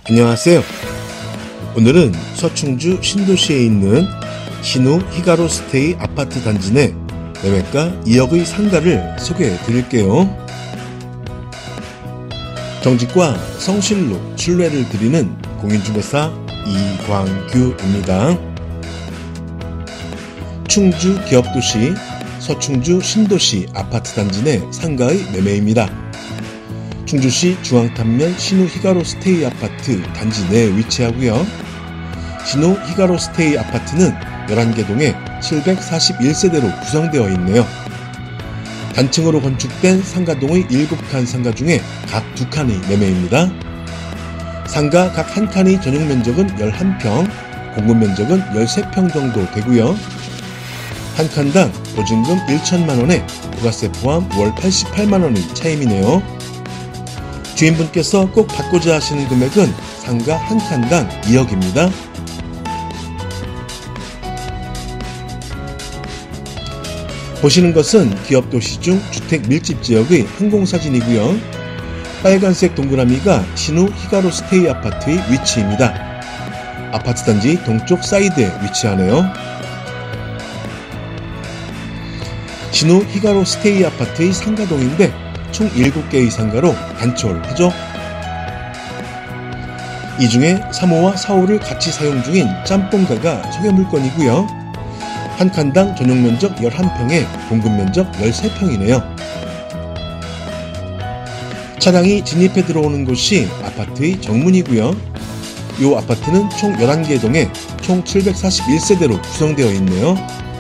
안녕하세요. 오늘은 서충주 신도시에 있는 신우 히가로스테이 아파트 단지 내 매매가 2억의 상가를 소개해 드릴게요. 정직과 성실로 신뢰를 드리는 공인중개사 이광규입니다. 충주 기업도시 서충주 신도시 아파트 단지 내 상가의 매매입니다. 충주시 중앙탄면 신우 히가로스테이 아파트 단지 내에 위치하고요. 신우 히가로스테이 아파트는 11개 동에 741세대로 구성되어 있네요. 단층으로 건축된 상가동의 7칸 상가 중에 각 2칸의 매매입니다. 상가 각 1칸의 전용 면적은 11평, 공급 면적은 13평 정도 되고요. 한 칸당 보증금 1천만원에 부가세 포함 월 88만원의 차임이네요. 주인분께서 꼭 받고자 하시는 금액은 상가 한 칸당 2억입니다. 보시는 것은 기업도시 중 주택 밀집지역의 항공사진이고요. 빨간색 동그라미가 신우 히가로스테이 아파트의 위치입니다. 아파트 단지 동쪽 사이드에 위치하네요. 신우 히가로스테이 아파트의 상가동인데 총 7개의 상가로 단촐하죠. 이 중에 3호와 4호를 같이 사용 중인 짬뽕가가 소개 물건이고요. 한 칸당 전용 면적 11평에 공급 면적 13평이네요. 차량이 진입해 들어오는 곳이 아파트의 정문이고요. 이 아파트는 총 11개 동에 총 741세대로 구성되어 있네요.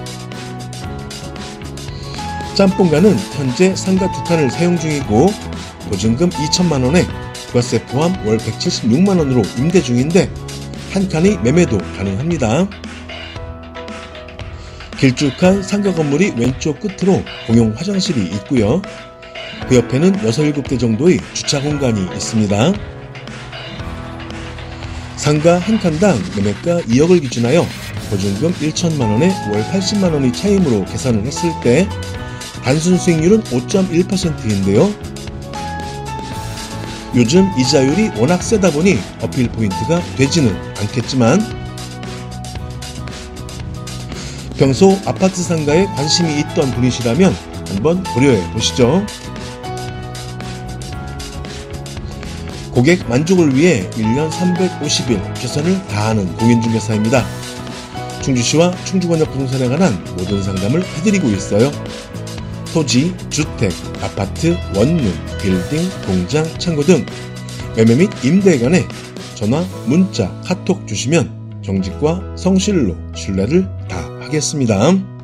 짬뽕가는 현재 상가 2칸을 사용 중이고 보증금 2천만원에 부가세 포함 월 176만원으로 임대 중인데 한 칸의 매매도 가능합니다. 길쭉한 상가 건물이 왼쪽 끝으로 공용 화장실이 있고요. 그 옆에는 6, 7대 정도의 주차 공간이 있습니다. 상가 한 칸당 매매가 2억을 기준하여 보증금 1천만원에 월 80만원의 차임으로 계산을 했을 때 단순 수익률은 5.1%인데요. 요즘 이자율이 워낙 세다 보니 어필 포인트가 되지는 않겠지만 평소 아파트 상가에 관심이 있던 분이시라면 한번 고려해 보시죠. 고객 만족을 위해 1년 350일 최선을 다하는 공인중개사입니다. 충주시와 충주권역 부동산에 관한 모든 상담을 해드리고 있어요. 토지, 주택, 아파트, 원룸, 빌딩, 공장, 창고 등 매매 및 임대에 관해 전화, 문자, 카톡 주시면 정직과 성실로 신뢰를 다하겠습니다.